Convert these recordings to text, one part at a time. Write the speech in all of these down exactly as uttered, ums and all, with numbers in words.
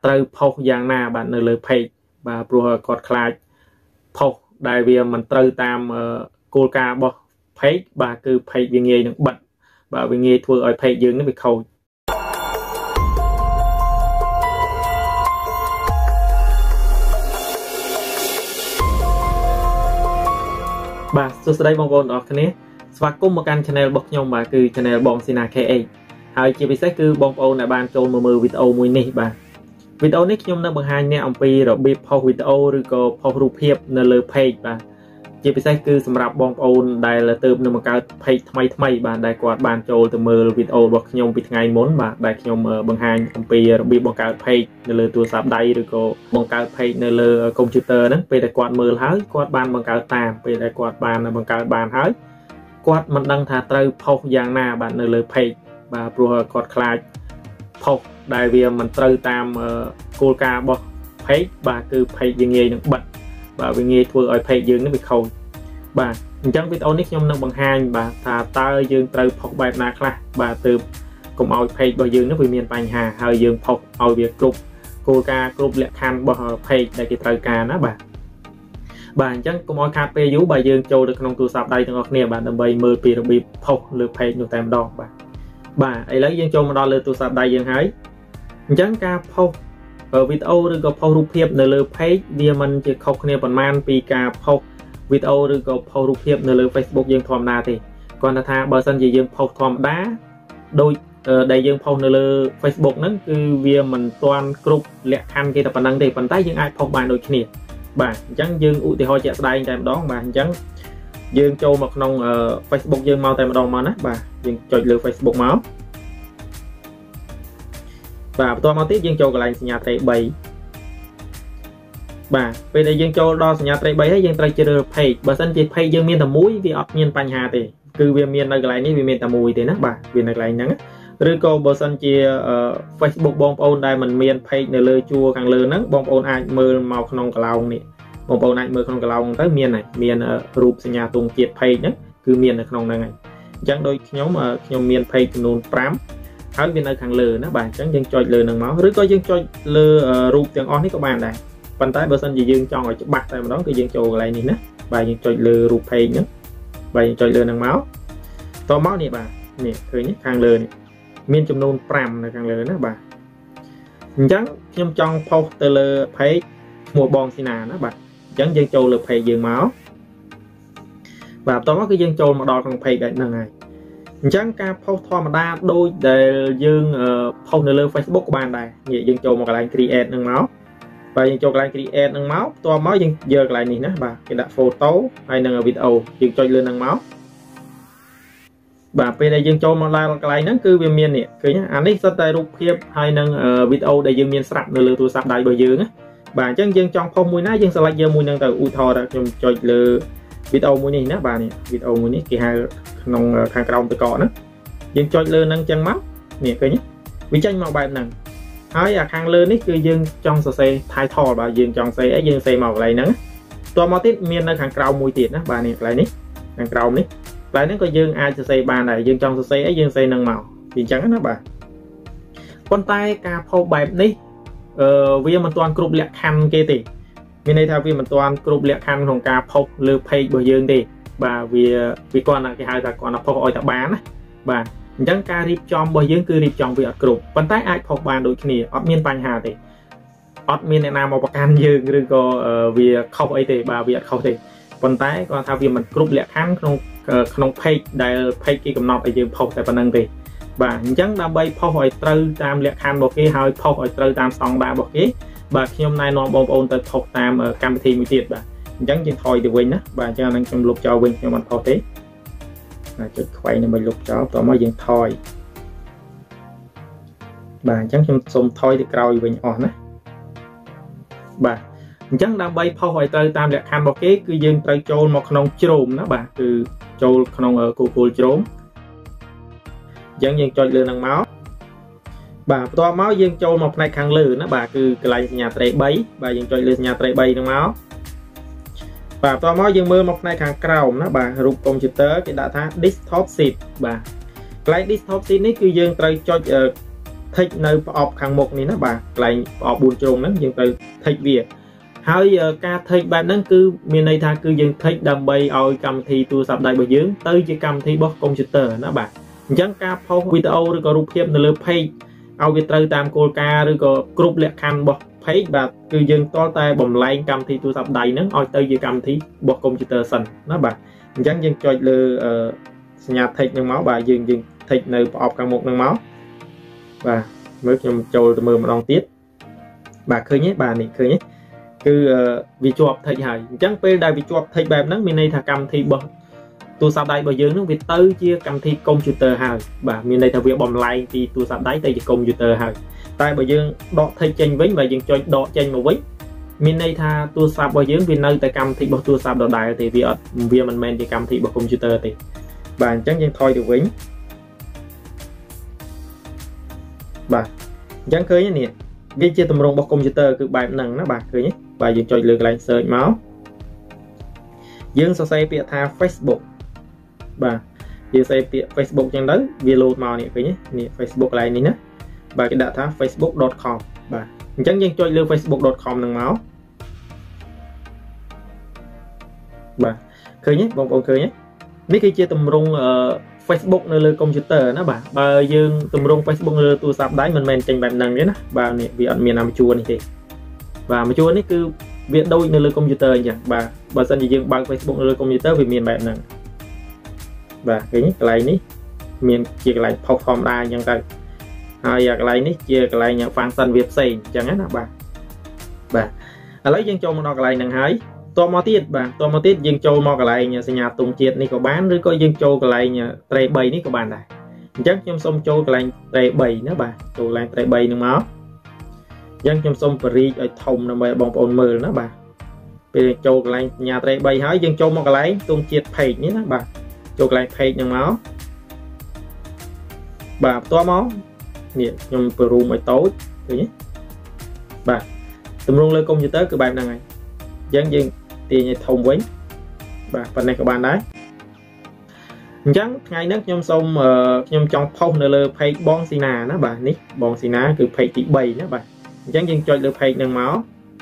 ត្រូវផុសយ៉ាងណាបាទនៅលើ page បាទព្រោះគាត់ខ្លាចផុសដែលវាមិនត្រូវតាមគោលការណ៍របស់ page បាទគឺ page វាងាយនឹងបិទបាទវាងាយធ្វើឲ្យ page យើងនេះវាខូចបាទសួស្តីបងប្អូនទាំងអស់គ្នាស្វាគមន៍មកកាន់ channel របស់ខ្ញុំបាទគឺ channel បងស៊ីណា ខេ អេច ហើយជាពិសេសគឺបងប្អូនដែលបានចូលមកមើលវីដេអូមួយនេះបាទវីដេអូនេះខ្ញុំនឹងបង្ហាញអ្នកអំពីរបៀបផុសវីដេអូឬក៏ផុសរូបភាពនៅលើ page បាទជាពិសេសគឺសម្រាប់បងប្អូនដែលទើបនឹងបង្កើត page ថ្មីថ្មីបាទដែលគាត់បានចូលទៅមើលវីដេអូរបស់ខ្ញុំពីថ្ងៃមុនបាទដែលខ្ញុំបង្ហាញអំពីរបៀបបង្កើត page នៅលើទូរស័ព្ទដៃឬក៏បង្កើត page នៅលើ computer ហ្នឹងពេលដែលគាត់មើលហើយគាត់បានបង្កើតតាមពេលដែលគាត់បានបង្កើតបានហើយគាត់មិនដឹងថាត្រូវផុសយ៉ាងណាបាទនៅលើ page បាទព្រោះគាត់ខ្លាចផុសដែលវាមិនត្រូវតាមគោលការណ៍របស់ page បាទគឺ page វាងាយនឹងបិទបាទវាងាយធ្វើឲ្យ page យើងនេះវាខូចបាទអញ្ចឹងវីដេអូនេះខ្ញុំនឹងបង្ហាញបាទថាតើយើងត្រូវផុសបែបណាខ្លះបាទទើបកុំឲ្យ page របស់យើងនេះវាមានបញ្ហាហើយយើងផុសឲ្យវាគ្រប់គោលការណ៍គ្រប់លក្ខខណ្ឌរបស់ page ដែលគេត្រូវការណាបាទបាទអញ្ចឹងកុំឲ្យខាតពេលយូរបាទយើងចូលទៅក្នុងទូរស័ព្ទដៃទាំងអស់គ្នាបាទដើម្បីមើលពីរបៀបផុសលើ page នោះតែម្ដងបាទបាទឥឡូវយើងចូលមកដល់លើទូរស័ព្ទដៃយើងហើយអញ្ចឹងការផុសវីដេអូឬក៏ផុសរូបភាពនៅលើ page វាមិនជាខុសគ្នាប៉ុន្មានពីការផុសវីដេអូឬក៏ផុសរូបភាពនៅលើ Facebook យើងធម្មតាទេគ្រាន់តែថាបើសិនជាយើងផុសធម្មតាដូចដែលយើងផុសនៅលើ Facebook ហ្នឹងគឺវាមិនទាន់គ្រប់លក្ខខណ្ឌគេតែប៉ុណ្្នឹងទេប៉ុន្តែយើងអាចផុសបានដូចគ្នាបាទអញ្ចឹងយើងឧទាហរណ៍ជាក់ស្ដែងតែម្ដងបាទអញ្ចឹងយើងចូលមកក្នុង Facebook យើងមកតែម្ដងមកណាបាទយើងចុចលើ Facebook មកបាទបន្ទាប់មកទៀតយើងចូលកន្លែងសញ្ញាត្រី3បាទពេលដែលយើងចូលដល់សញ្ញាត្រី3ហើយយើងត្រូវជ្រើសរើស page បើសិនជា page យើងមានតែមួយវាអត់មានបញ្ហាទេគឺវាមាននៅកន្លែងនេះវាមានតែមួយទេណាបាទវានៅកន្លែងហ្នឹងឬក៏បើសិនជា Facebook បងប្អូនដែលមិនមាន page នៅលើជួរខាងលើហ្នឹងបងប្អូនអាចមើលមកក្នុងកន្លោងនេះបងប្អូនអាចមើលក្នុងកន្លោងទៅមានហើយមានរូបសញ្ញាទង់ជាតិ page ហ្នឹងគឺមាននៅក្នុងហ្នឹងហើយអញ្ចឹងដូចខ្ញុំខ្ញុំមាន page ចំនួន5ហើយវានៅខាងលើណាបាទអញ្ចឹងយើងចុចលើនឹងមកឬក៏យើងចុចលើរូបទាំងអស់នេះក៏បានដែរប៉ុន្តែបើសិនជាយើងចង់ឲ្យច្បាស់តែម្ដងគឺយើងចូលកន្លែងនេះណាបាទយើងចុចលើរូប page ហ្នឹងបាទយើងចុចលើនឹងមកតមកនេះបាទនេះឃើញខាងលើនេះមានចំនួន5នៅខាងលើណាបាទអញ្ចឹងខ្ញុំចង់ផុសទៅលើ page ឈ្មោះបងស៊ីណាណាបាទអញ្ចឹងយើងចូលលើ page យើងមកបាទតមកគឺយើងចូលមកដល់ក្នុង page ហ្នឹងហើយអញ្ចឹងការផុសធម្មតាដូចដែលយើងផុសនៅលើ Facebook ក៏បានដែរនេះយើងចូលមកកន្លែង create ហ្នឹងមកបាទយើងចូលកន្លែង create ហ្នឹងមកបន្ទាប់មកយើងយកកន្លែងនេះណាបាទគេដាក់ photo ហើយនឹង video យើងចុចលើហ្នឹងមកបាទពេលដែលយើងចូលមកដល់កន្លែងហ្នឹងគឺវាមាននេះឃើញអានេះសុទ្ធតែរូបភាពហើយនឹង video ដែលយើងមានស្រាប់នៅលើទូរស័ព្ទដៃរបស់យើងណាបាទអញ្ចឹងយើងចង់ផុសមួយណាយើង select យកមួយហ្នឹងទៅឧទាហរណ៍ខ្ញុំចុចលើ វីដេអូមួយនេះណាបាទនេះវីដេអូមួយនេះគេហៅក្នុងខាងក្រោមតកណាយើងចុចលើហ្នឹងចឹងមកនេះឃើញវាចេញមកបែបហ្នឹងហើយអាខាងលើនេះគឺយើងចង់សរសេរ title បាទយើងចង់សេអីយើងសេមកកន្លែងហ្នឹងតមកទៀតមាននៅខាងក្រោមមួយទៀតណាបាទនេះកន្លែងនេះខាងក្រោមនេះកន្លែងហ្នឹងក៏យើងអាចសរសេរបានដែរយើងចង់សរសេរអីយើងសេនឹងមកពីអញ្ចឹងណាបាទប៉ុន្តែការផុសបែបនេះអឺវាមិនទាន់គ្រប់លក្ខខណ្ឌគេទេមានន័យថាវាមិនទាន់គ្រប់លក្ខខណ្ឌក្នុងការផុសលើ page របស់យើងទេបាទវាវាគាត់ណាគេហៅថាគាត់ណាផុសឲ្យតែបានណាបាទអញ្ចឹងការរៀបចំរបស់យើងគឺរៀបចំវាអត់គ្រប់ប៉ុន្តែអាចផុសបានដូចគ្នាអត់មានបញ្ហាទេអត់មានអ្នកណាមកប្រកាន់យើងឬក៏វាខុសអីទេបាទវាអត់ខុសទេប៉ុន្តែគាត់ថាវាមិនគ្រប់លក្ខខណ្ឌក្នុងក្នុង page ដែល page គេកំណត់ឲ្យយើងផុសតែប៉ុណ្្នឹងទេបាទអញ្ចឹងដើម្បីផុសឲ្យត្រូវតាមលក្ខខណ្ឌរបស់គេហើយផុសឲ្យត្រូវតាមស្តង់ដាររបស់គេបាទខ្ញុំណែនាំបងប្អូនទៅផុសតាមកម្មវិធីមួយទៀតបាទអញ្ចឹងយើងថយទៅវិញណាបាទអញ្ចឹងអានឹងខ្ញុំលុបចោលវិញខ្ញុំអត់ផុសទេបាទចុចខ្វែងដើម្បីលុបចោលតោះមកយើងថយបាទអញ្ចឹងខ្ញុំសូមថយទៅក្រោយវិញអស់ណាបាទអញ្ចឹងដើម្បីផុសឲ្យត្រូវតាមលក្ខខណ្ឌរបស់គេគឺយើងត្រូវចូលមកក្នុង Chrome ណាបាទគឺចូលក្នុង Google Chrome អញ្ចឹងយើងចុចលើនឹងមកបាទបន្ទាប់មកយើងចូលមកផ្នែកខាងលើណាបាទគឺកន្លែងសញ្ញាត្រី3បាទយើងចុចលើសញ្ញាត្រី3ហ្នឹងមកបាទបន្ទាប់មកយើងមើលមកផ្នែកខាងក្រោមណាបាទរូបកុំព្យូទ័រគេដាក់ថា desktop sheet បាទកន្លែង desktop sheet នេះគឺយើងត្រូវចុច thích nơi ọp khang một này nó bà lại ọp buồn trùng nó dừng từ thích việcហើយការថេកបែបហ្នឹងគឺមានន័យថាគឺយើងថេកដើម្បីឲ្យកម្មវិធីទូរស័ព្ទដៃរបស់យើងទៅជាកម្មវិធីរបស់កុំព្យូទ័រណាបាទអញ្ចឹងការផុសវីដេអូឬក៏រូបភាពនៅលើ page ឲ្យវាត្រូវតាមគោលការណ៍ឬក៏គ្រប់លក្ខខណ្ឌរបស់ page បាទគឺយើងតលតែបំលែងកម្មវិធីទូរស័ព្ទដៃហ្នឹងឲ្យទៅជាកម្មវិធីរបស់កុំព្យូទ័រសិនណាបាទអញ្ចឹងយើងចុចលើសញ្ញាថេកហ្នឹងមកបាទយើងយើងថេកនៅប្រអប់ខាងមុខហ្នឹងមកបាទមើលខ្ញុំចូលទៅមើលម្ដងទៀតបាទឃើញទេបាទនេះឃើញទេគឺវាជាប់ថេកហើយអញ្ចឹងពេលដែលវាជាប់ថេកបែបហ្នឹងមានន័យថាកម្មវិធីរបស់ទូរស័ព្ទដៃរបស់យើងហ្នឹងវាទៅជាកម្មវិធីកុំព្យូទ័រហើយបាទមានន័យថាវាបំលែងពីទូរស័ព្ទដៃទៅជាកុំព្យូទ័រហើយតែបើយើងដកថេកចេញវិញបើយើងចុចដកចេញមកវិញមានន័យថាទូរស័ព្ទរបស់យើងវានៅតែកម្មវិធីរបស់ទូរស័ព្ទដដែលទេវាអត់វាមិនមែនជាកម្មវិធីរបស់កុំព្យូទ័រទេបាទអញ្ចឹងយើងថយទៅវិញបាទអញ្ចឹងឃើញនេះវាជាទម្រង់របស់កុំព្យូទ័រគឺបែបហ្នឹងណាបាទឃើញទេបាទយើងចុចលើកន្លែង search មកយើងសរសេរពាក្យថា Facebook បាទយើងសរសេរពាក្យ Facebook ចឹងទៅវា load មកនេះឃើញទេនេះ Facebook កន្លែងនេះណាបាទគេដាក់ថា facebook dot com បាទអញ្ចឹងយើងចុចលើ facebook dot com ហ្នឹងមកបាទឃើញទេបងប្អូនឃើញទេនេះគឺជាទម្រង់ Facebook នៅលើកុំព្យូទ័រណាបាទបើយើងទម្រង់ Facebook នៅលើទូរស័ព្ទដៃមិនមែនចេញបែបហ្នឹងទេណាបាទនេះវាអត់មានអាមជួរនេះទេបាទអាមជួរនេះគឺវាដូចនៅលើកុំព្យូទ័រអញ្ចឹងបាទបើសិនជាយើងបើក Facebook នៅលើកុំព្យូទ័រវាមានបែបហ្នឹងបាទឃើញកន្លែងនេះមានជាកន្លែងផុសធម្មតាអញ្ចឹងទៅហើយកន្លែងនេះជាកន្លែង function វាផ្សេងអញ្ចឹងណាបាទបាទឥឡូវយើងចូលមកដល់កន្លែងហ្នឹងហើយតមកទៀតបាទតមកទៀតយើងចូលមកកន្លែងសញ្ញាទង់ជាតិនេះក៏បានឬក៏យើងចូលកន្លែងត្រេបីនេះក៏បានដែរអញ្ចឹងខ្ញុំសូមចូលកន្លែងត្រេបីណាបាទចូលកន្លែងត្រេបីនឹងមកអញ្ចឹងខ្ញុំសូមបរិយឲ្យធំដើម្បីឲ្យបងប្អូនមើលណាបាទពេលចូលកន្លែងសញ្ញាត្រេបីហើយយើងចូលមកកន្លែងទង់ជាតិ page នេះណាបាទចូលកន្លែង page នឹងមកបាទបន្ទាប់មកនេះខ្ញុំបរូមឲ្យតូចឃើញទេបាទទម្រង់លើកុំព្យូទ័រគឺបែបហ្នឹងហើយអញ្ចឹងយើងទាញឲ្យធំវិញបាទប៉ុណ្ណេះក៏បានដែរអញ្ចឹងថ្ងៃនេះខ្ញុំសូមខ្ញុំចង់ផុសនៅលើ page បងស៊ីណាណាបាទនេះបងស៊ីណាគឺ page ទីបីណាបាទអញ្ចឹងយើងចុចលើ page ហ្នឹងមក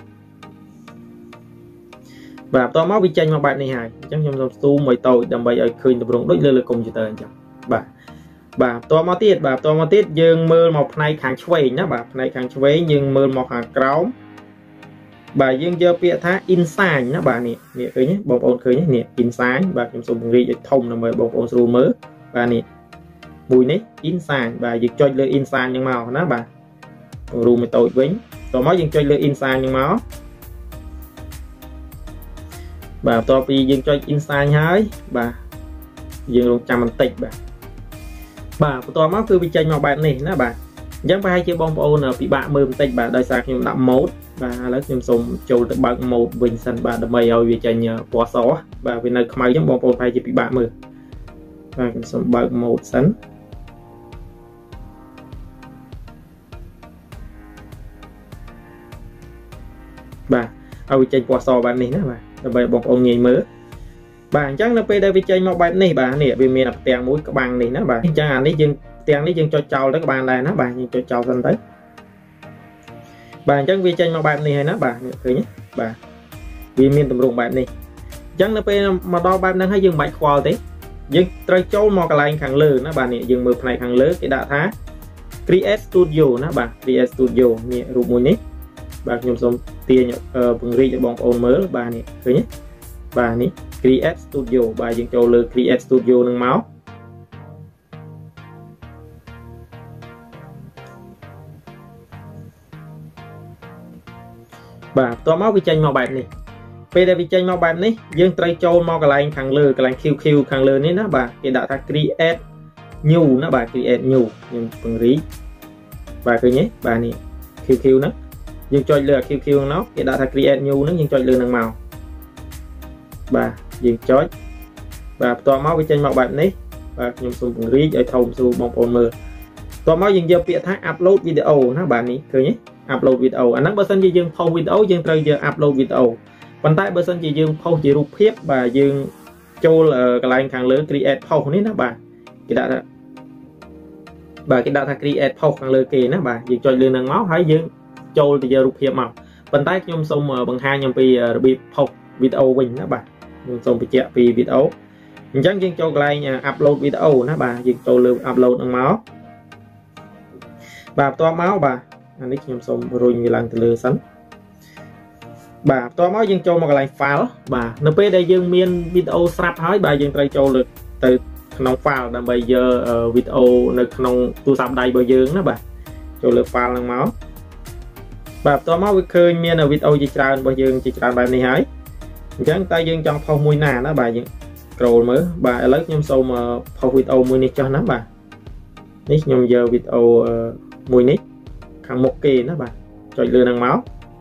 បាទបន្ទាប់មកវាចេញមកបែបនេះហើយអញ្ចឹងខ្ញុំសូមស៊ូមឲ្យតូចដើម្បីឲ្យឃើញទម្រង់ដូចលើលើកុំព្យូទ័រអញ្ចឹងបាទបាទបន្ទាប់មកទៀតបាទបន្ទាប់មកទៀតយើងមើលមកផ្នែកខាងឆ្វេងណាបាទផ្នែកខាងឆ្វេងយើងមើលមកខាងក្រោមបាទយើងយកពាក្យថា insign ណាបាទនេះនេះឃើញទេបងប្អូនឃើញទេនេះ insign បាទខ្ញុំសូមពង្រីកឲ្យធំដើម្បីបងប្អូនស្រួលមើលបាទនេះមួយនេះ insign បាទយើងចុចលើ insign ហ្នឹងមកណាបាទរួមឲ្យតូចវិញតមកយើងចុចលើ insign ហ្នឹងមកបាទបន្ទាប់ពីយើងចុច insign ហើយបាទយើងរងចាំបន្តិចបាទបាទបន្ទាប់មកគឺវាចេញមកបែបនេះណាបាទអញ្ចឹងប្រហែលជាបងប្អូនពិបាកមើលបន្តិចបាទដោយសារខ្ញុំដាក់ mode បាទឥឡូវខ្ញុំសូមចូលទៅបើក mode វិញសិនបាទដើម្បីឲ្យវាចេញពណ៌សបាទវានៅខ្មៅអញ្ចឹងបងប្អូនប្រហែលជាពិបាកមើលបាទខ្ញុំសូមបើក mode សិនបាទឲ្យវាចេញពណ៌សបែបនេះណាបាទដើម្បីបងប្អូនងាយមើលបាទអញ្ចឹងនៅពេលដែលវាចេញមកបែបនេះបាទនេះវាមានផ្ទាំងមួយក្បាំងនេះណាបាទអញ្ចឹងអានេះយើងផ្ទាំងនេះយើងចុចចោលទៅក៏បានដែរណាបាទយើងចុចចោលសិនទៅបាទអញ្ចឹងវាចេញមកបែបនេះហើយណាបាទឃើញទេបាទវាមានទម្រង់បែបនេះអញ្ចឹងនៅពេលមកដល់បែបហ្នឹងហើយយើងមិនបាច់ខ្វល់ទេយើងត្រូវចូលមកកន្លែងខាងលើណាបាទនេះយើងមើលផ្នែកខាងលើគេដាក់ថា create studio ណាបាទ create studio នេះរូបមួយនេះបាទខ្ញុំសូមទាញពង្រីកឲ្យបងប្អូនមើលបាទនេះឃើញទេបាទនេះ create studio បាទយើងចូលលើ create studio នឹងមកបាទបន្ទាប់មកវាចេញមកបែបនេះពេលដែលវាចេញមកបែបនេះយើងត្រូវចូលមកកន្លែងខាងលើកន្លែង Q Q ខាងលើនេះណាបាទគេដាក់ថា create new ណាបាទ create new ខ្ញុំពង្រីកបាទឃើញទេបាទនេះ Q Q ហ្នឹងយើងចុចលើ Q Q ហ្នឹងគេដាក់ថា create new ហ្នឹងយើងចុចលើនឹងមកបាទយើងចុចបាទបន្ទាប់មកវាចេញមកបែបនេះបាទខ្ញុំសូមពង្រីកឲ្យធំស្រួលបងប្អូនមើលបន្ទាប់មកយើងយកពាក្យថា upload video ណាបាទនេះឃើញទេ upload video អាហ្នឹងបើសិនជាយើងផុសវីដេអូយើងត្រូវយក upload video ប៉ុន្តែបើសិនជាយើងផុសជារូបភាពបាទយើងចូលកន្លែងខាងលើ create post នេះណាបាទគេដាក់ថា bà cái data create postខាងលើគេណាបាទយើងចុចលើនឹងមកហើយយើងចូលទៅយករូបភាពមកប៉ុន្តែខ្ញុំសូមបង្ហាញអំពីរបៀប post វីដេអូវិញណាបាទខ្ញុំសូមបញ្ជាក់ពីវីដេអូអញ្ចឹងយើងចូលកន្លែង upload វីដេអូណាបាទយើងចូលលើ upload នឹងមកបាទបន្ទាប់មកបាទអានេះខ្ញុំសូមរុញវាឡើងទៅលើសិនបាទបន្ទាប់មកយើងចូលមកកន្លែង file បាទនៅពេលដែលយើងមានវីដេអូស្រាប់ហើយបាទយើងត្រូវចូលលើទៅក្នុង file ដើម្បីយកវីដេអូនៅក្នុងទូរស័ព្ទដៃរបស់យើងណាបាទចូលលើ file ហ្នឹងមកបាទបន្ទាប់មកវាឃើញមានវីដេអូជាច្រើនរបស់យើងជាច្រើនបែបនេះហើយអញ្ចឹងតើយើងចង់ផុសមួយណាណាបាទយើង scroll មើលបាទឥឡូវខ្ញុំសូមផុសវីដេអូមួយនេះចុះណាបាទនេះខ្ញុំយកវីដេអូមួយនេះខាងមុខគេណាបាទចុចលើហ្នឹងមក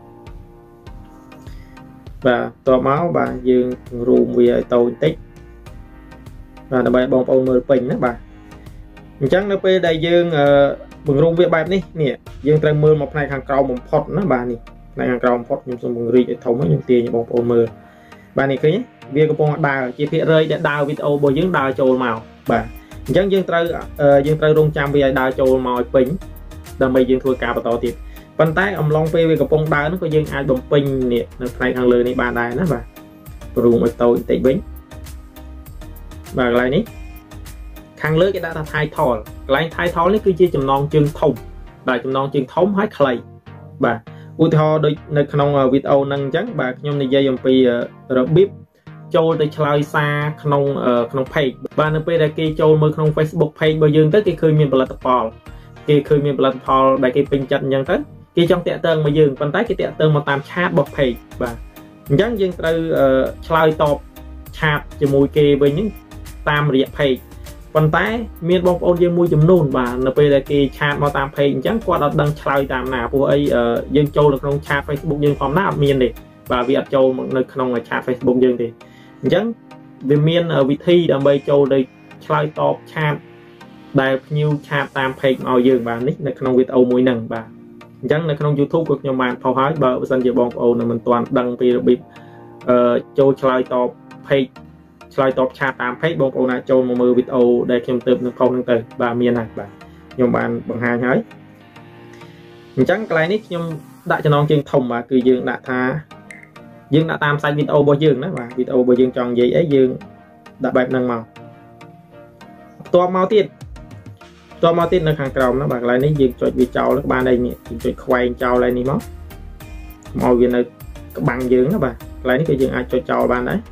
បាទតបមកបាទយើងរូមវាឲ្យតូចបន្តិចបាទដើម្បីបងប្អូនមើលពេញណាបាទអញ្ចឹងនៅពេលដែលយើងបង្រួមវាបែបនេះនេះយើងត្រូវមើលមកផ្នែកខាងក្រោមបំផុតណាបាទនេះផ្នែកខាងក្រោមបំផុតខ្ញុំសូមបង្រីកឲ្យធំឲ្យខ្ញុំទាញបងប្អូនមើលបាទនេះឃើញវាកំពុងដើរជាភាគរយដែលដើរវីដេអូរបស់យើងដើរចូលមកបាទអញ្ចឹងយើងត្រូវយើងត្រូវរងចាំវាឲ្យដើរចូលមកឲ្យពេញដើម្បីយើងធ្វើការបន្តទៀតប៉ុន្តែអំឡុងពេលវាកំពុងដើរនោះក៏យើងអាចបំពេញនេះនៅផ្នែកខាងលើនេះបានដែរណាបាទព្រមឲ្យតូចបន្តិចវិញបាទកន្លែងនេះខាងលើគេដាក់ថា title កន្លែង title នេះគឺជាចំណងជើងធំបាទចំណងជើងធំហើយខ្លីបាទឧទាហរណ៍ដូចនៅក្នុងវីដេអូហ្នឹងអញ្ចឹងបាទខ្ញុំនិយាយអំពីរបៀបចូលទៅឆ្លើយសារក្នុងក្នុង page បាទនៅពេលដែលគេចូលមើលក្នុង Facebook page របស់យើងទៅគេឃើញមានផលិតផលគេឃើញមានផលិតផលដែលគេពេញចិត្តអញ្ចឹងទៅគេចង់តាក់ទងមកយើងប៉ុន្តែគេតាក់ទងមកតាមឆាតរបស់ page បាទអញ្ចឹងយើងត្រូវឆ្លើយតបឆាតជាមួយគេវិញហ្នឹងតាមរយៈ page ប៉ុន្តែមានបងប្អូនយើងមួយចំនួនបាទនៅពេលដែលគេឆាតមកតាម page អញ្ចឹងគាត់អត់ដឹងឆ្លើយតាមណាព្រោះអីយើងចូលនៅក្នុងឆាត Facebook យើងធម្មតាអត់មានទេបាទវាអត់ចូលមកនៅក្នុងឆាត Facebook យើងទេអញ្ចឹងវាមានវិធីដើម្បីចូលទៅឆ្លើយតបឆាតដែលភ្ញៀវឆាតតាម page មកយើងបាទនេះនៅក្នុងវីដេអូមួយហ្នឹងបាទអញ្ចឹងនៅក្នុង YouTube ក៏ខ្ញុំបានផុសហើយបើបើសិនជាបងប្អូនមិនទាន់ដឹងពីរបៀបអឺចូលឆ្លើយតប page ឆ្លើយតបឆាតតាម page បងប្អូនអាចចូលមកមើលវីដេអូដែលខ្ញុំទើបនឹងផុសហ្នឹងទៅបាទមានហើយបាទខ្ញុំបានបង្ហាញហើយអញ្ចឹងកន្លែងនេះខ្ញុំដាក់ចំណងជើងធំបាទគឺយើងដាក់ថាយើងដាក់តាមសាច់វីដេអូរបស់យើងណាបាទវីដេអូរបស់យើងចង់និយាយអីយើងដាក់បែបហ្នឹងមកបន្ទាប់មកទៀតបន្ទាប់មកទៀតនៅខាងក្រោមណាបាទកន្លែងនេះយើងចុចវាចោលបានហើយនេះយើងចុចខ្វែងចោលហើយនេះមកមកវានៅក្បាំងយើងណាបាទកន្លែងនេះគឺយើងអាចចុចចោលបានដែរ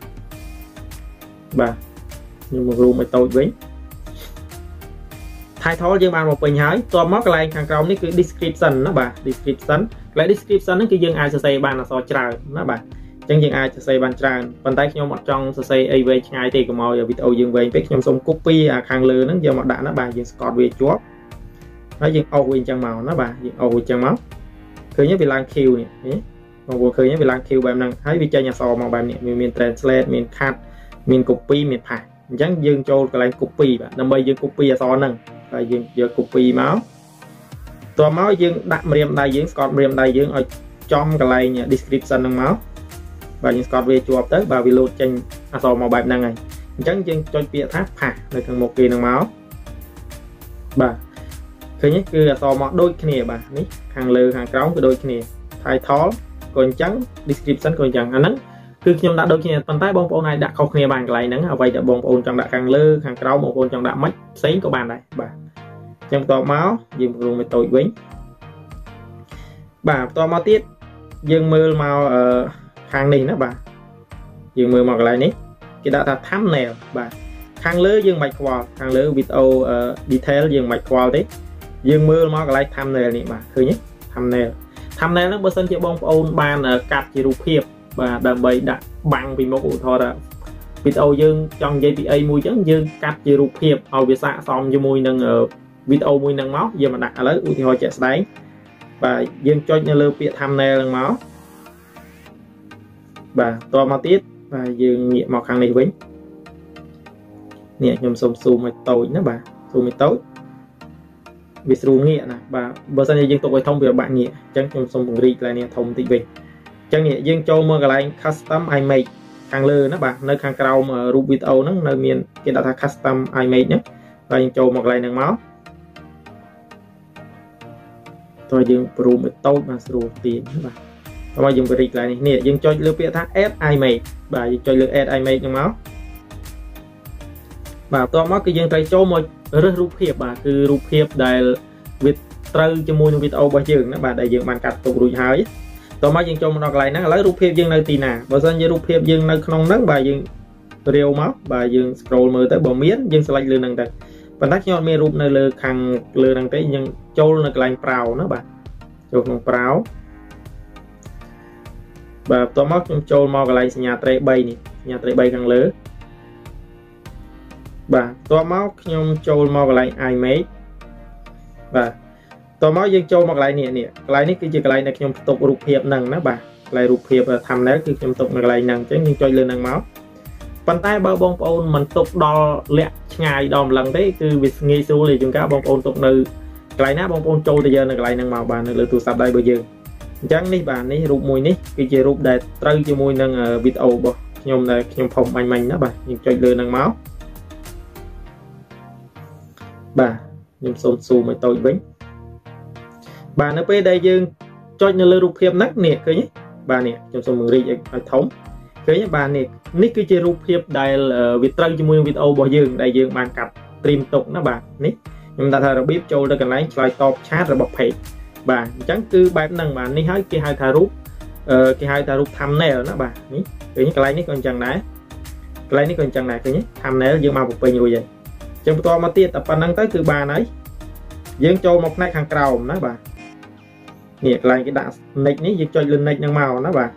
បាទខ្ញុំមករួមឲ្យតូចវិញ title យើងបានមកពេញហើយបន្ទាប់មកកន្លែងខាងក្រោមនេះគឺ description ណាបាទ description កន្លែង description ហ្នឹងគឺយើងអាចសរសេរបានអក្សរច្រើនណាបាទអញ្ចឹងយើងអាចសរសេរបានច្រើនប៉ុន្តែខ្ញុំអត់ចង់សរសេរអីវែងឆ្ងាយទេកុំឲ្យវីដេអូយើងវែងពេកខ្ញុំសូម copy អាខាងលើហ្នឹងយកមកដាក់ណាបាទយើងស្កតវាជាប់ហើយយើងអូសវាអញ្ចឹងមកណាបាទយើងអូសវាអញ្ចឹងមកឃើញវាឡើង Q នេះបងប្អូនឃើញវាឡើង Q បែបហ្នឹងហើយវាចេញអក្សរមកបែបនេះវាមាន translate មាន cut មាន copy មាន paste អញ្ចឹងយើងចូលកន្លែង copy បាទដើម្បីយើង copy អក្សរហ្នឹងហើយយើងយក copy មកតោះមកយើងដាក់ម្រាមដៃយើងស្កតម្រាមដៃយើងឲ្យចំកន្លែង description ហ្នឹងមកបាទយើងស្កតវាជាប់ទៅបាទវាលោតចេញអក្សរមកបែបហ្នឹងហើយអញ្ចឹងយើងចុចពាក្យថា paste នៅខាងមុខគេហ្នឹងមកបាទឃើញទេគឺអក្សរមកដូចគ្នាបាទនេះខាងលើខាងក្រោមក៏ដូចគ្នា title ក៏អញ្ចឹង description ក៏អញ្ចឹងអាហ្នឹងគឺខ្ញុំដាក់ដូចគ្នាប៉ុន្តែបងប្អូនអាចដាក់ខុសគ្នាបានកន្លែងហ្នឹងអ្វីដែលបងប្អូនចង់ដាក់ខាងលើខាងក្រោមបងប្អូនចង់ដាក់ម៉េចផ្សេងក៏បានដែរបាទអញ្ចឹងបន្តមកយើងបង្រួមឲ្យតូចវិញបាទបន្តមកទៀតយើងមើលមកអឺខាងនេះណាបាទយើងមើលមកកន្លែងនេះគេដាក់ថា thumbnail បាទខាងលើយើងមិនខ្វល់ខាងលើវីដេអូ detail យើងមិនខ្វល់ទេយើងមើលមកកន្លែង thumbnail នេះបាទឃើញទេ thumbnail thumbnail ហ្នឹងបើសិនជាបងប្អូនបានកាត់ជារូបភាពបាទដើម្បីដាក់បាំងពីមុខឧទាហរណ៍វីដេអូយើងចង់និយាយពីអីមួយអញ្ចឹងយើងកាត់ជារូបភាពឲ្យវាស័ក្តិសមជាមួយនឹងវីដេអូមួយហ្នឹងមកយើងមកដាក់ឥឡូវឧទាហរណ៍ជាក់ស្ដែងបាទយើងចុចនៅលើពាក្យ thumbnail ហ្នឹងមកបាទតមកទៀតបាទយើងងាកមកខាងនេះវិញនេះខ្ញុំសូម zoom ឲ្យតូចណាបាទ zoom ឲ្យតូចវាស្រួលងាកណាបាទបើសិនជាយើងទុកឲ្យធំវាពិបាកងាកអញ្ចឹងខ្ញុំសូមពង្រីកកន្លែងនេះធំបន្តិចវិញអញ្ចឹងនេះយើងចូលមកកន្លែង custom image ខាងលើណាបាទនៅខាងក្រោមរូបវីដេអូហ្នឹងនៅមានគេដាក់ថា custom image ហ្នឹងហើយយើងចូលមកកន្លែងហ្នឹងមក tôi dương pro một tốt mà sưu tiền các bạn tôi dùng cái lại này nè dương cho lưuពាក្យថា add image បាទយើងចុចលើ add image ហ្នឹងមកបាទតោះមកគឺយើងត្រូវចូលមករើសរូបភាពបាទគឺរូបភាពដែលវាត្រូវជាមួយនឹងវីដេអូរបស់យើងណាបាទដែលយើងបានកាត់ទុករួចហើយតោះមកយើងចូលមកដល់កន្លែងហ្នឹងឥឡូវរូបភាពយើងនៅទីណាបើសិនជារូបភាពយើងនៅក្នុងហ្នឹងបាទយើងរាវមកបាទយើង scroll មើលទៅបើមានយើង select លើហ្នឹងទៅប៉ុន្តែខ្ញុំអត់មានរូបនៅលើខាងលើហ្នឹងទេយើងចូលនៅកន្លែង browse ណាបាទចូលក្នុង browse បាទតោះមកខ្ញុំចូលមកកន្លែងសញ្ញាត្រី3នេះសញ្ញាត្រី3ខាងលើបាទតោះមកខ្ញុំចូលមកកន្លែង image បាទតោះមកយើងចូលមកកន្លែងនេះនេះកន្លែងនេះគឺជាកន្លែងដែលខ្ញុំផ្ទុករូបភាពហ្នឹងណាបាទកន្លែងរូបភាព thumbnail គឺខ្ញុំផ្ទុកនៅកន្លែងហ្នឹងអញ្ចឹងយើងចុចលើហ្នឹងមកប៉ុន្តែបើបងប្អូនមិនទុកដល់លក្ខឆ្ងាយដល់ម្លឹងទេគឺវាងាយស្រួលទេជួនកាលបងប្អូនទុកនៅកន្លែងណាបងប្អូនចូលទៅយកនៅកន្លែងហ្នឹងមកបាទនៅលើទូរស័ព្ទដៃរបស់យើងអញ្ចឹងនេះបាទនេះរូបមួយនេះគឺជារូបដែលត្រូវជាមួយនឹងវីដេអូរបស់ខ្ញុំដែលខ្ញុំផុសបាញ់មិញណាបាទយើងចុចលើហ្នឹងមកបាទខ្ញុំសូមស៊ូមឲ្យតូចវិញបាទនៅពេលដែលយើងចុចនៅលើរូបភាពហ្នឹងនេះឃើញទេបាទនេះខ្ញុំសូមបង្រីកឲ្យធំឃើញទេបាទនេះនេះគឺជារូបភាពដែលវាត្រូវជាមួយនឹងវីដេអូរបស់យើងដែលយើងបានកាត់ត្រៀមទុកណាបាទនេះខ្ញុំដាក់ថារបៀបចូលទៅកន្លែងឆ្លើយតបឆាតរបស់ page បាទអញ្ចឹងគឺបែបហ្នឹងបាទនេះហើយគេហៅថារូបគេហៅថារូប thumbnail ណាបាទនេះឃើញកន្លែងនេះក៏អញ្ចឹងដែរកន្លែងនេះក៏អញ្ចឹងដែរឃើញទេ thumbnail យើងមកបំពេញរួចហើយអញ្ចឹងបន្តមកទៀតតែប៉ុណ្្នឹងទៅគឺបានហើយយើងចូលមកផ្នែកខាងក្រោមណាបាទនេះកន្លែងគេដាក់ nick នេះយើងចុចលើ nick ហ្នឹងមកណាបាទ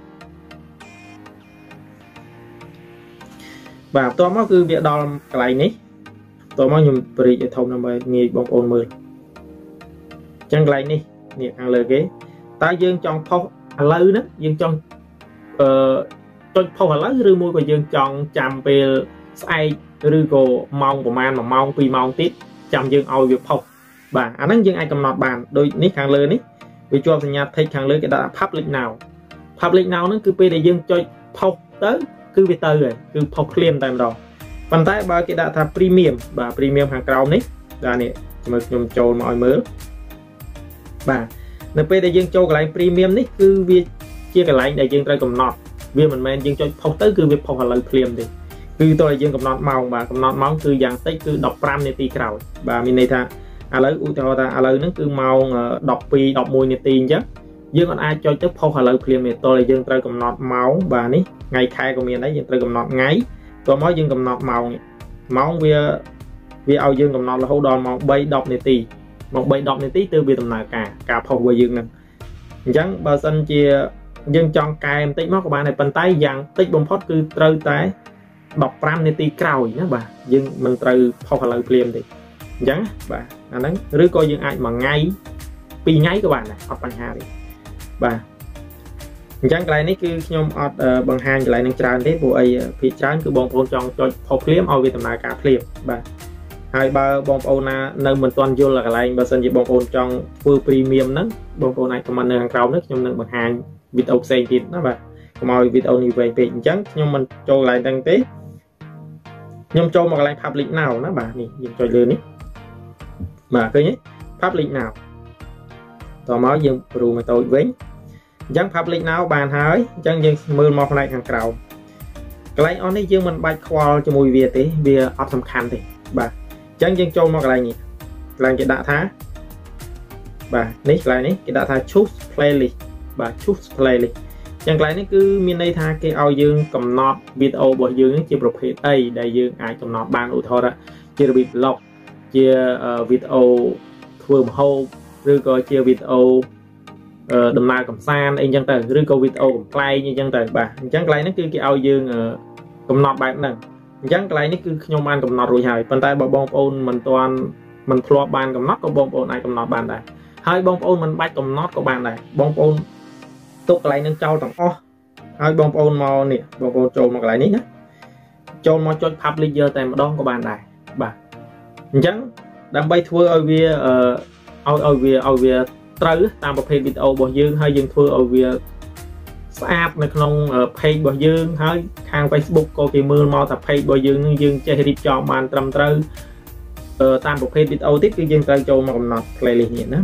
បាទបន្តមកគឺវាដល់កន្លែងនេះបន្តមកខ្ញុំបរិយាឲ្យធំដើម្បីងាយបងប្អូនមើលអញ្ចឹងកន្លែងនេះនេះខាងលើគេតើយើងចង់ផុសឥឡូវហ្នឹងយើងចង់អឺចុចផុសឥឡូវឬមួយក៏យើងចង់ចាំពេលស្អែកឬក៏ម៉ោងប្រហែលមួយម៉ោងពីរម៉ោងទៀតចាំយើងឲ្យវាផុសបាទអាហ្នឹងយើងអាចកំណត់បានដូចនេះខាងលើនេះវាជាប់សញ្ញា text ខាងលើគេដាក់ public now public now ហ្នឹងគឺពេលដែលយើងចុចផុសទៅគឺវាទៅហើយគឺផុសភ្លាមតែម្ដងប៉ុន្តែបើគេដាក់ថា premium បាទ premium ខាងក្រោមនេះបាទនេះមើលខ្ញុំចូលមកឲ្យមើលបាទនៅពេលដែលយើងចូលកន្លែង premium នេះគឺវាជាកន្លែងដែលយើងត្រូវកំណត់វាមិនមែនយើងចុចផុសទៅគឺវាផុសឥឡូវភ្លាមទេគឺតើយើងកំណត់ម៉ោងបាទកំណត់ម៉ោងគឺយ៉ាងតិចគឺដប់ប្រាំនាទីក្រោយបាទមានន័យថាឥឡូវឧទាហរណ៍ថាឥឡូវហ្នឹងគឺម៉ោងដប់ពីរ ដប់មួយនាទីអញ្ចឹងយើងអត់អាចចុចទៅផុសឥឡូវភ្លាមទេតើយើងត្រូវកំណត់ម៉ោងបាទនេះថ្ងៃខែក៏មានដែរយើងត្រូវកំណត់ថ្ងៃតោះមកយើងកំណត់ម៉ោងម៉ោងវាវាឲ្យយើងកំណត់រហូតដល់ម៉ោងបីដប់នាទីម៉ោងបីដប់នាទីទើបវាដំណើរការការផុសរបស់យើងហ្នឹងអញ្ចឹងបើសិនជាយើងចង់កែបន្តិចមកក៏បានដែរប៉ុន្តែយ៉ាងតិចបំផុតគឺត្រូវតែដប់ប្រាំនាទីក្រោយណាបាទយើងមិនត្រូវផុសឥឡូវភ្លាមទេអញ្ចឹងបាទអាហ្នឹងឬក៏យើងអាចមួយថ្ងៃពីរថ្ងៃក៏បានដែរអត់បញ្ហាទេបាទអញ្ចឹងកន្លែងនេះគឺខ្ញុំអត់បង្ហាញកន្លែងនឹងច្រើនទេព្រោះអីភាគច្រើនគឺបងប្អូនចង់ចុចផុសភ្លាមឲ្យវាដំណើរការភ្លាមបាទហើយបើបងប្អូនណានៅមិនទាន់យល់កន្លែងបើសិនជាបងប្អូនចង់ធ្វើ premium ហ្នឹងបងប្អូនអាច comment នៅខាងក្រោមនេះខ្ញុំនឹងបង្ហាញវីដេអូផ្សេងទៀតណាបាទកុំឲ្យវីដេអូនេះវែងពេកអញ្ចឹងខ្ញុំមិនចូលកន្លែងហ្នឹងទេខ្ញុំចូលមកកន្លែង public now ណាបាទនេះយើងចុចលើនេះបាទឃើញទេ public now តមកយើងប្រូមកតូចវិញអញ្ចឹង public now បានហើយអញ្ចឹងយើងមើលមកផ្នែកខាងក្រោមកន្លែងអស់នេះយើងមិនបាច់ខ្វល់ជាមួយវាទេវាអត់សំខាន់ទេបាទអញ្ចឹងយើងចូលមកកន្លែងនេះកន្លែងគេដាក់ថាបាទនេះកន្លែងនេះគេដាក់ថា choose playlist បាទ choose playlist អញ្ចឹងកន្លែងនេះគឺមានន័យថាគេឲ្យយើងកំណត់វីដេអូរបស់យើងជាប្រភេទអីដែលយើងអាចកំណត់បានឧទាហរណ៍ជារបៀប vlog ជាវីដេអូធ្វើម្ហូបឬក៏ជាវីដេអូដំណើរកំសាន្តអីចឹងទៅឬក៏វីដេអូកំ pl ែងអីចឹងទៅបាទអញ្ចឹងកន្លែងនេះគឺគេឲ្យយើងកំណត់បែបហ្នឹងអញ្ចឹងកន្លែងនេះគឺខ្ញុំបានកំណត់រួចហើយប៉ុន្តែបើបងប្អូនមិនទាន់មិនធ្លាប់បានកំណត់ក៏បងប្អូនអាចកំណត់បានដែរហើយបងប្អូនមិនបាច់កំណត់ក៏បានដែរបងប្អូនទុកកន្លែងហ្នឹងចោលទាំងអស់ហើយបងប្អូនមកនេះបងប្អូនចូលមកកន្លែងនេះណាចូលមកចុច public យកតែម្ដងក៏បានដែរបាទអញ្ចឹងដើម្បីធ្វើឲ្យវាអឺឲ្យឲ្យវាឲ្យវាត្រូវតាមប្រភេទវីដេអូរបស់យើងហើយយើងធ្វើឲ្យវាស្អាតនៅក្នុង page របស់យើងហើយខាង Facebook ក៏គេមើលមកថា page របស់យើងនឹងយើងចេះរៀបចំបានត្រឹមត្រូវតាមប្រភេទវីដេអូទៀតគឺយើងត្រូវចូលមកកំណត់ playlist នេះណាបាទ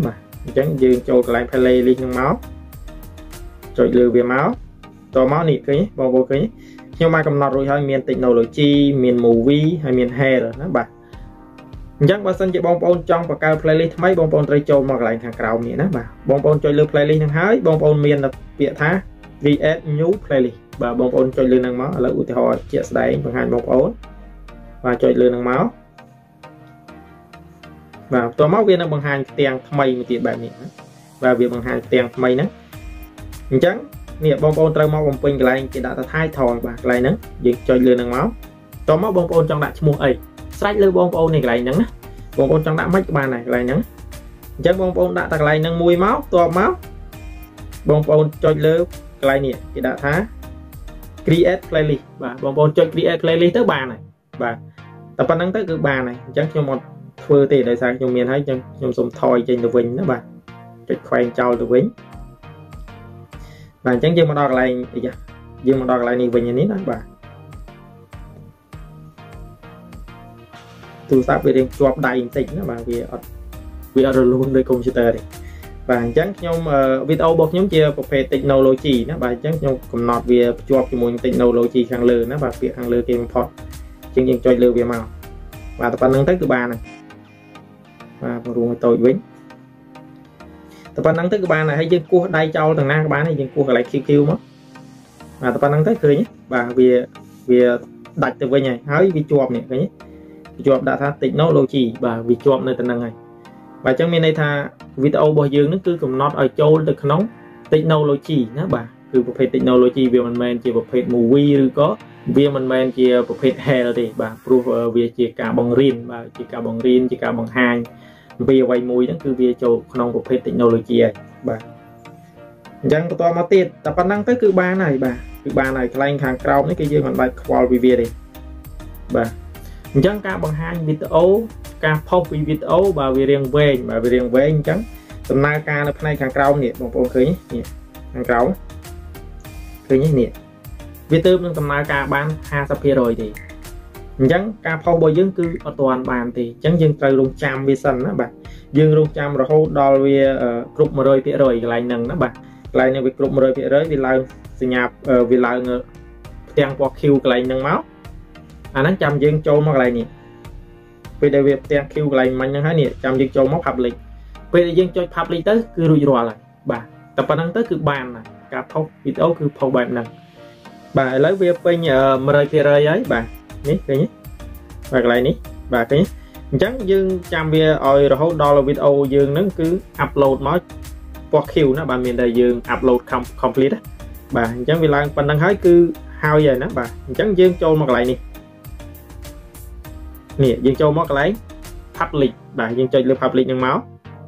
chẳng dương cho cái playlist ng máu rồi lừa về máu to máu nị cái bao bao cái nhưng mà cầm nọt rồi hơi miền technology miền movie hay miền hair rồi đó bà chẳng bà sân chị bông bông trong và cao playlist mấy bông bông trai trâu mà lại thằng cào nị đó bà bông bông chơi lừa playlist thằng hái bông bông miền là bịa thá vs new playlist bà bông bông chơi lừa ng máu là ưu họ chia sẻ bằng hai bông bông và chơi lừa ng máu và to máu viên nó bằng hai tiền mây một tiền bạc nị và việc bằng hai tiền mây nữa chẳng nè bông bông trâu máu bông pin cái này chỉ đã thay thòi và cái này nữa việc chơi lừa ng máu to máu bông bông trong đại mua ấy sách lừa bông bông này cái này nữa bông bông trong đã mấy cái bàn này cái này nữa chẳng bông bông đã cái này nâng mùi máu to máu bông bông chơi lừa cái này nè chỉ đã thá create playlist và bông bông chơi create playlist tới bàn này và tập văn năng tới cái bàn này chẳng cho một phơi thì đại sang trong miền thấy trong trong sông thoi trên đường vinh đó bạn cái khoan trâu đường vinh bạn chẳng dương một đo lại dương một đo lại này vinh như đó bạn tôi sắp về đêm chụp đầy tỉnh đó bạn vì vì ở luôn nơi computer này bạn chẳng trong video bọc nhóm chia về technology đó bạn chẳng trong cầm nọt về chụp cho một technology khang lừa nó và việc khang lừa game port chương trình chơi lừa về màu và tập văn năng tới thứ ba này và ruộng tôi với tập văn năng tới cái ba này hay dân cua đây cho thằng na các bạn này dân cua lại kêu kêu mất và tập văn năng tới cười nhé và vì vì đặt từ bên này hái vì chuột này cái nhé chuột đã tha technology và vì chuột nơi tận năng này và trong bên này tha video bao dương nó cứ cùng nó ở châu được nóng technology đó bàคือประเภท technology វាមិនមែនជាប្រភេទ movie ឬក៏វាមិនមែនជាប្រភេទ hair ទេបាទព្រោះវាជាការបង្រៀនបាទជាការបង្រៀនជាការបង្ហាញវាអ្វីមួយហ្នឹងគឺវាចូលក្នុងប្រភេទ technology ហើយបាទអញ្ចឹងបន្តមកទៀតតែប៉ុណ្ណឹងទៅគឺបានហើយបាទគឺបានហើយខ្លែងខាងក្រោមនេះគឺយើងមិនបាច់ខ្វល់ពីវាទេបាទអញ្ចឹងការបង្ហាញវីដេអូការផុសពីវីដេអូបាទវារៀងវែងបាទវារៀងវែងអញ្ចឹងដំណើរការនៅផ្នែកខាងក្រោមនេះបងប្អូនឃើញនេះខាងក្រោមឃើញនេះវាទៅនឹងដំណើរការបានห้าสิบเปอร์เซ็นต์ ទេអញ្ចឹងការផុសរបស់យើងគឺអត់ទាន់បានទេអញ្ចឹងយើងត្រូវរងចាំវាសិនណាបាទយើងរងចាំរហូតដល់វាគ្រប់ một trăm phần trăm កន្លែងហ្នឹងណាបាទកន្លែងនេះវាគ្រប់ một trăm phần trăm វាឡើងសញ្ញាវាឡើងផ្ទាំងពណ៌ Q កន្លែងហ្នឹងមកអាហ្នឹងចាំយើងចូលមកកន្លែងនេះពេលដែលវាផ្ទាំង Q កន្លែងមិញហ្នឹងហើយនេះចាំយើងចូលមក public ពេលដែលយើងចុច public ទៅគឺរួចរាល់ហើយបាទតែប៉ុណ្្នឹងទៅគឺបានហើយការផុសវីដេអូគឺផុសបែបហ្នឹងបាទឥឡូវវាពេញ một trăm phần trăm ហើយបាទនេះឃើញទេបាទកន្លែងនេះបាទឃើញអញ្ចឹងយើងចាំវាឲ្យរហូតដល់វីដេអូយើងហ្នឹងគឺ upload មកពណ៌ Q ណាបាទមានតែយើង upload complete បាទអញ្ចឹងវាឡើងប៉ុណ្្នឹងហើយគឺហើយហើយណាបាទអញ្ចឹងយើងចូលមកកន្លែងនេះនេះយើងចូលមកកន្លែង public បាទយើងចុចលើ public ហ្នឹងមក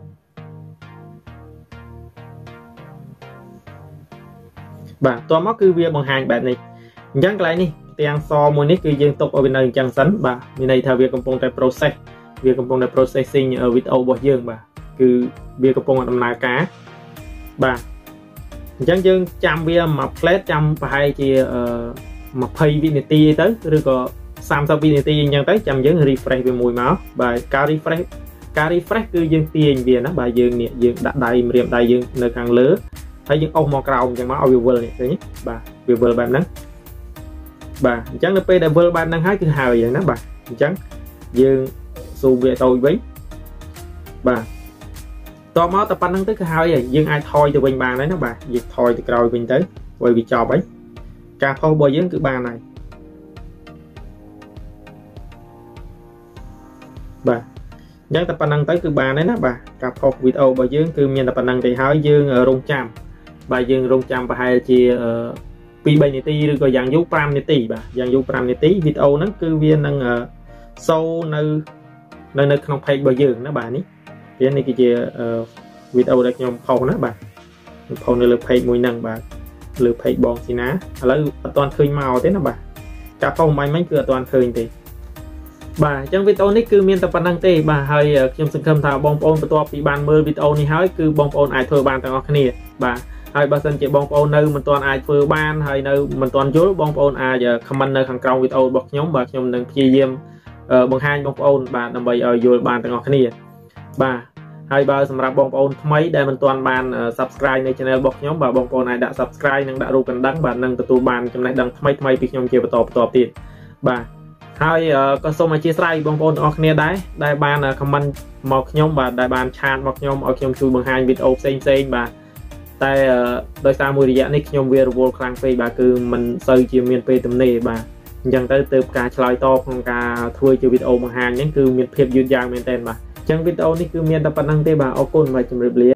បាទតោះមកគឺវាបង្ហាញបែបនេះអញ្ចឹងកន្លែងនេះទាំងសមួយនេះគឺយើងទុកឲ្យវានៅអញ្ចឹងសិនបាទមានន័យថាវាកំពុងតែ process វាកំពុងតែ processing វីដេអូរបស់យើងបាទគឺវាកំពុងដំណើរការបាទអញ្ចឹងយើងចាំវាមួយ plate ចាំប្រហែលជាยี่สิบវិនាទីទៅឬក៏สามสิบវិនាទីអញ្ចឹងទៅចាំយើង refresh វាមួយមកបាទការ refresh ការ refresh គឺយើងទាញវាណាបាទយើងនេះយើងដាក់ដៃម្រាមដៃយើងនៅខាងលើហើយយើងអុសមកក្រោមអញ្ចឹងមកឲ្យវាវិលនេះឃើញទេបាទវាវិលបែបហ្នឹងបាទអញ្ចឹងនៅពេលដែលវិលបែបហ្នឹងហើយគឺហើយហ្នឹងណាបាទអញ្ចឹងយើងស៊ូមវាទៅវិញបាទតមកតែប៉ុណ្្នឹងទៅគឺហើយហើយយើងអាចថយទៅវិញបានហើយណាបាទយើងថយទៅក្រោយវិញទៅឲ្យវាចប់ហើយការផុសរបស់យើងគឺបានហើយបាទអញ្ចឹងតែប៉ុណ្្នឹងទៅគឺបានហើយណាបាទការផុសវីដេអូរបស់យើងគឺមានតែប៉ុណ្្នឹងទេហើយយើងរងចាំបាទយើងរងចាំប្រហែលជាពីរ 3នាទីឬក៏យ៉ាងយូរ5នាទីបាទយ៉ាងយូរ5នាទីវីដេអូហ្នឹងគឺវានឹងសូនៅនៅនៅក្នុង page របស់យើងណាបាទនេះវានេះគឺជាវីដេអូដែលខ្ញុំផុសណាបាទផុសនៅលើ page មួយហ្នឹងបាទលើ page បងស៊ីណាឥឡូវអត់ទាន់ឃើញមកទេណាបាទការផុសមិនមិញគឺអត់ទាន់ឃើញទេបាទអញ្ចឹងវីដេអូនេះគឺមានតែប៉ុណ្្នឹងទេបាទហើយខ្ញុំសង្ឃឹមថាបងប្អូនបន្ទាប់ពីបានមើលវីដេអូនេះហើយគឺបងប្អូនអាចធ្វើបានទាំងអស់គ្នាបាទហើយបើសិនជាបងប្អូននៅមិនទាន់អាចធ្វើបានហើយនៅមិនទាន់យល់បងប្អូនអាច comment នៅខាងក្រោមវីដេអូរបស់ខ្ញុំបាទខ្ញុំនឹងព្យាយាមបង្ហាញបងប្អូនបាទដើម្បីឲ្យយល់បានទាំងអស់គ្នាបាទហើយបើសម្រាប់បងប្អូនថ្មីដែលមិនទាន់បាន subscribe នៅ channel របស់ខ្ញុំបាទបងប្អូនអាចដាក់ subscribe និងដាក់រូបកណ្ដឹងបាទនឹងទទួលបានចំណេះដឹងថ្មីថ្មីពីខ្ញុំជាបន្តបន្ទាប់ទៀតបាទហើយក៏សូមអធិស្ឋានបងប្អូនទាំងអស់គ្នាដែរដែលបាន comment មកខ្ញុំបាទដែលបានឆាតមកខ្ញុំឲ្យខ្ញុំជួយបង្ហាញវីដេអូផ្សេងផ្សេងបាទតែដោយសារមួយរយៈនេះខ្ញុំវារវល់ខ្លាំងពេកបាទគឺមិនសូវជាមានពេលទំនេរបាទអញ្ចឹងទៅទើបការឆ្លើយតបក្នុងការធ្វើជាវីដេអូបង្ហាញហ្នឹងគឺមានភាពយឺតយ៉ាវមែនទែនបាទអញ្ចឹងវីដេអូនេះគឺមានតែប៉ុណ្្នឹងទេបាទអរគុណបាទជម្រាបលា